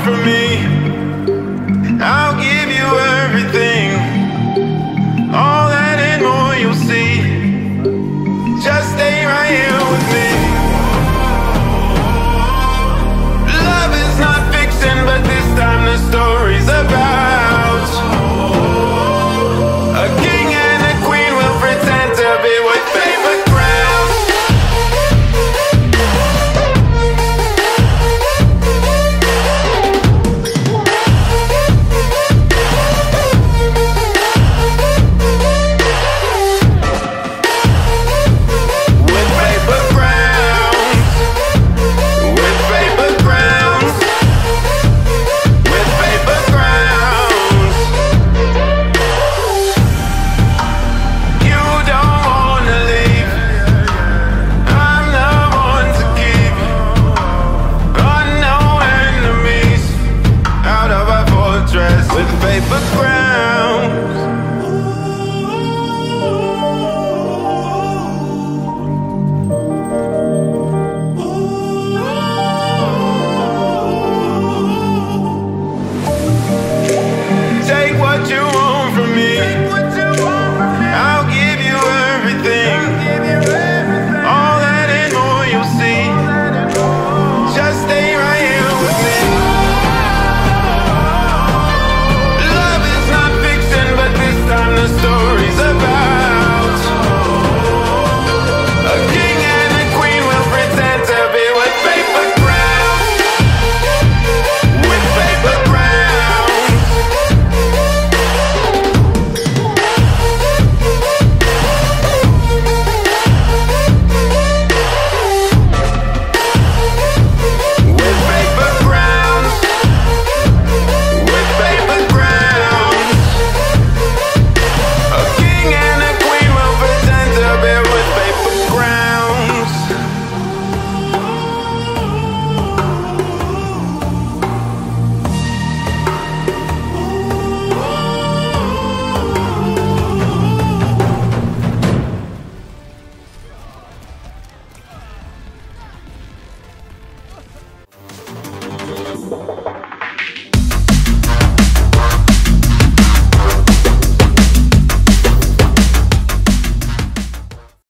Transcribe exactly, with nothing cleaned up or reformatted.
from me, I'll give you everything. All that and more you'll see. Just stay right here with me. Love is not fiction, but this time the story's about a king and a queen will pretend to be with paper crowns. With paper crowns. With paper crowns. With paper crowns. You don't wanna leave. I'm the one to keep. Unknown enemies out of our fortress. With paper crowns. Take what you want from me. I'll give you everything. All that and more you'll see. Just stay right here with me. Love is not fiction, but this time the story's about a king and a queen will pretend to be with paper crowns. With paper crowns. With paper crowns. With paper crowns. A king and a queen will pretend to be with paper crowns. You